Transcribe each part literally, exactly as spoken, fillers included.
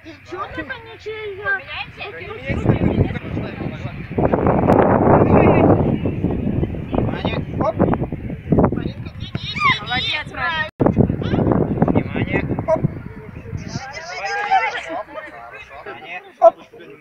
Девчонка ничья. Оп. Молодец, брат. Внимание. Оп. Оп.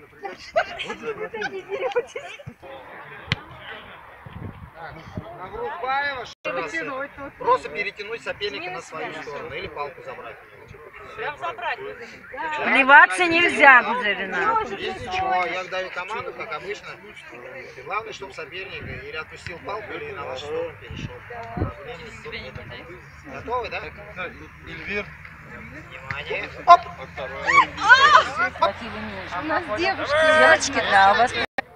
Нагрузбаева, просто перетянуть соперника на свою сторону или палку забрать. Прям забрать. Плеваться нельзя, Гузарина. Если чего, я даю команду, как обычно. Главное, чтобы соперник или отпустил палку, или на вашу сторону перешел. Готовы, да? Эльвир. Внимание. Оп! У нас девушки. Девочки, да, у вас...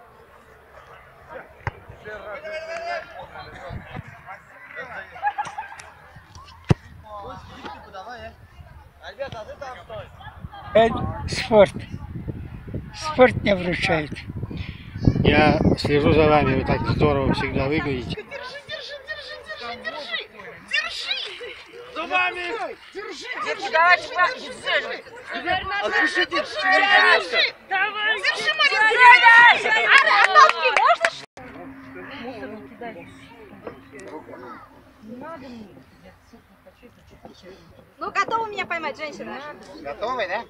Это спорт. Спорт не вручает. Я слежу за вами, вы так здорово всегда выглядите. Держи, держи, держи, держи, держи, держи. Зубами! Держи, Девочки, давайте, держи. держи, держи. Давай. Держи, Мария. А ростовки можно? Мусор не кидай. Не надо мне. Ну, готовы меня поймать, женщина? Готовы, да?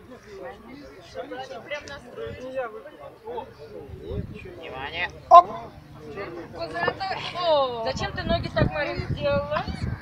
Внимание. Оп. Зачем ты ноги так, Марин, сделала?